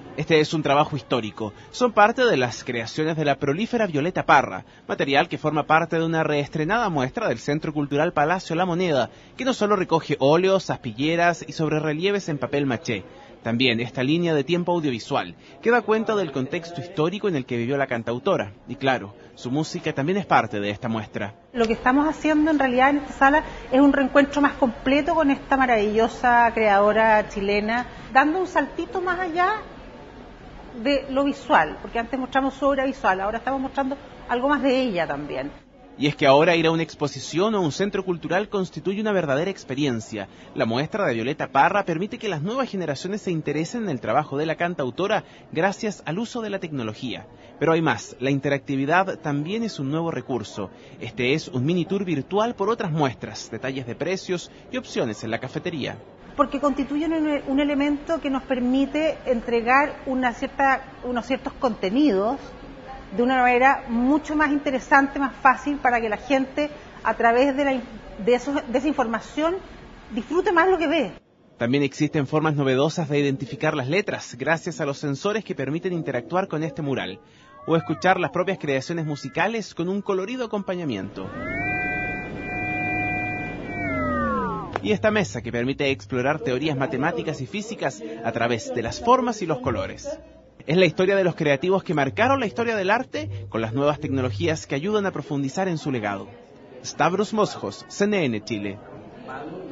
Este es un trabajo histórico. Son parte de las creaciones de la prolífera Violeta Parra, material que forma parte de una reestrenada muestra del Centro Cultural Palacio La Moneda, que no solo recoge óleos, aspilleras y sobrerrelieves en papel maché, también esta línea de tiempo audiovisual, que da cuenta del contexto histórico en el que vivió la cantautora. Y claro, su música también es parte de esta muestra. Lo que estamos haciendo en realidad en esta sala es un reencuentro más completo con esta maravillosa creadora chilena, dando un saltito más allá de lo visual, porque antes mostramos su obra visual, ahora estamos mostrando algo más de ella también. Y es que ahora ir a una exposición o un centro cultural constituye una verdadera experiencia. La muestra de Violeta Parra permite que las nuevas generaciones se interesen en el trabajo de la cantautora gracias al uso de la tecnología. Pero hay más, la interactividad también es un nuevo recurso. Este es un mini tour virtual por otras muestras, detalles de precios y opciones en la cafetería. Porque constituyen un elemento que nos permite entregar unos ciertos contenidos de una manera mucho más interesante, más fácil, para que la gente, a través de esa información, disfrute más lo que ve. También existen formas novedosas de identificar las letras, gracias a los sensores que permiten interactuar con este mural, o escuchar las propias creaciones musicales con un colorido acompañamiento. Y esta mesa que permite explorar teorías matemáticas y físicas a través de las formas y los colores. Es la historia de los creativos que marcaron la historia del arte con las nuevas tecnologías que ayudan a profundizar en su legado. Stavros Mosjos, CNN Chile.